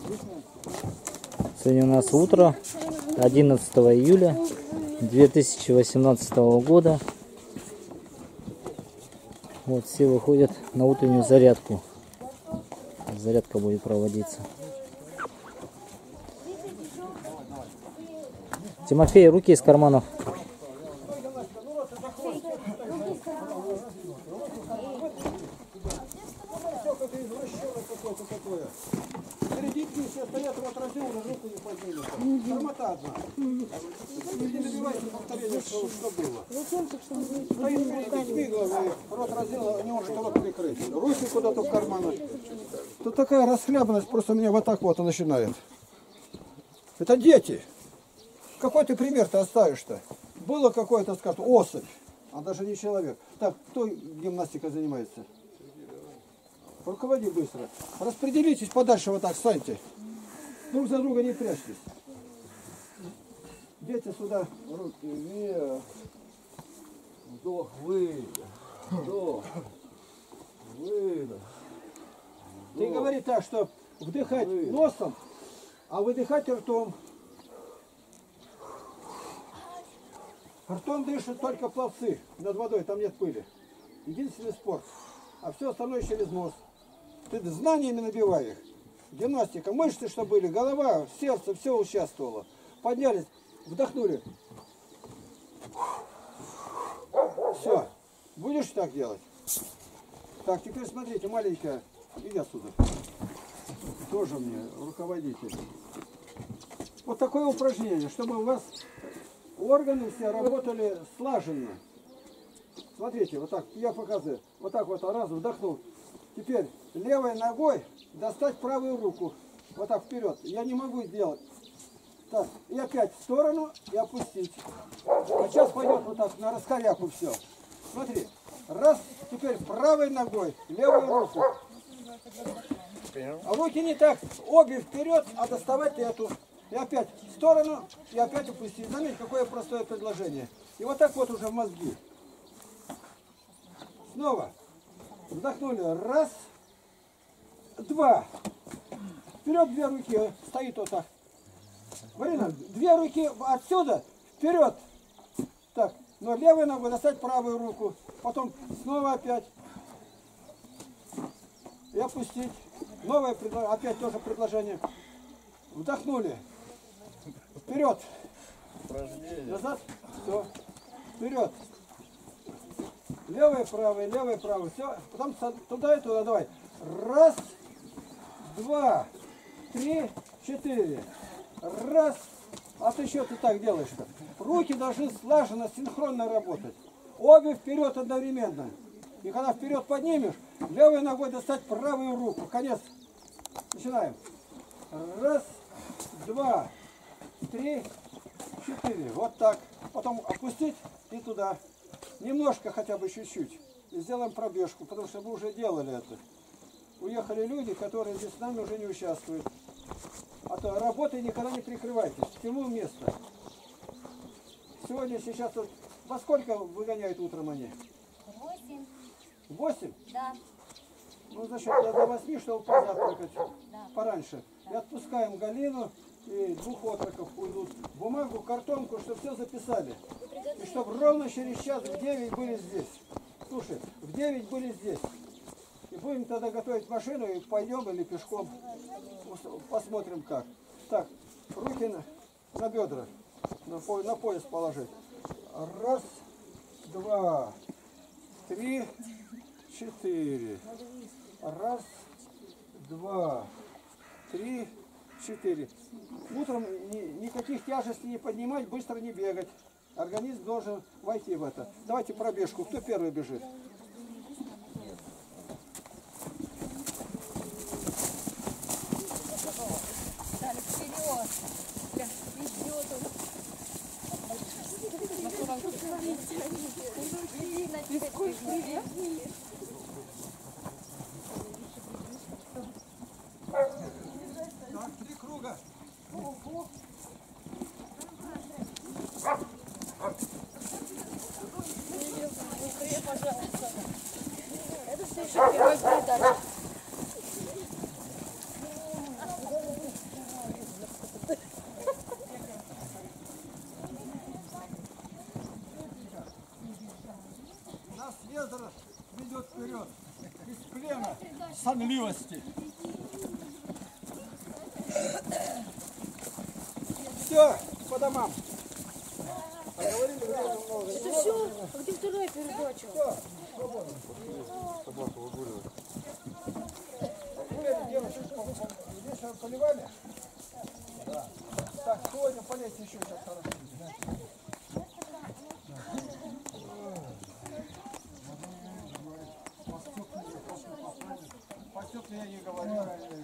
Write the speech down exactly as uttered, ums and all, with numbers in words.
Сегодня у нас утро одиннадцатого июля две тысячи восемнадцатого года. Вот все выходят на утреннюю зарядку. Зарядка будет проводиться. Тимофей, руки из карманов. Руки куда-то в карманы. Тут такая расхлябанность, просто меня вот так вот начинает. Это дети. Какой ты пример-то оставишь-то? Было какое-то, скажем, особь, а даже не человек. Так, кто гимнастикой занимается? Руководи быстро. Распределитесь подальше, вот так, встаньте. Друг за друга не прячьтесь. Дети сюда, руки вверх. Вдох, выдох. Вдох. Выдох. Ты говори так, что вдыхать выдох носом, а выдыхать ртом. Ртом дышат только пловцы над водой, там нет пыли. Единственный спорт. А все остальное через нос. Ты знаниями набивай их. Гимнастика, мышцы что были, голова, сердце, все участвовало. Поднялись, вдохнули. Все. Будешь так делать? Так, теперь смотрите, маленькая, иди отсюда. Тоже мне руководитель. Вот такое упражнение, чтобы у вас органы все работали слаженно. Смотрите, вот так, я показываю. Вот так вот, раз, вдохнул. Теперь левой ногой достать правую руку. Вот так вперед. Я не могу сделать. Так, и опять в сторону и опустить. А сейчас пойдет вот так, на раскоряку все. Смотри. Раз, теперь правой ногой левую руку. А руки не так, обе вперед, а доставать эту. И опять в сторону, и опять опустить. Заметьте, какое простое предложение. И вот так вот уже в мозги. Снова. Вдохнули. Раз, два. Вперед две руки. Стоит вот так. Марина, две руки отсюда, вперед. Так, но левой ногой достать правую руку. Потом снова опять. И опустить. Новое предложение. Опять тоже предложение. Вдохнули. Вперед. Назад. Все. Вперед. Левое, правое, левое, правое. Все. Потом туда и туда. Давай. Раз, два, три, четыре. Раз. А ты что ты так делаешь-то? Руки должны слаженно, синхронно работать. Обе вперед одновременно. И когда вперед поднимешь, левой ногой достать правую руку. Конец. Начинаем. Раз, два, три, четыре. Вот так. Потом опустить и туда. Немножко хотя бы чуть-чуть. И сделаем пробежку, потому что мы уже делали это. Уехали люди, которые здесь с нами уже не участвуют. А то работой никогда не прикрывайтесь. Всему место. Сегодня, сейчас, вот, во сколько выгоняют утром они? Восемь. Восемь? Да. Ну, значит, до восьми, чтобы позавтракать. Да. Пораньше. И отпускаем Галину, и двух отроков уйдут. Бумагу, картонку, чтобы все записали. И чтобы ровно через час в девять были здесь. Слушай, в девять были здесь. И будем тогда готовить машину и пойдем или пешком. Посмотрим как. Так, руки на, на бедра, на, по, на пояс положить. Раз, два, три, четыре. Раз, два, три, четыре. Утром ни, никаких тяжестей не поднимать, быстро не бегать. Организм должен войти в это. Давайте пробежку. Кто первый бежит? Так, три круга. Быстрее, пожалуйста. ведет вперед из плена сонливости. Все, по домам. Поговорили, времени много. Это все? А где вторая передача? Все, свободно. Собаку выгуливать. Гуляли, девушек, вечером поливали? Да. Так, сегодня полезть еще сейчас хорошо. По стеклу я не говорю.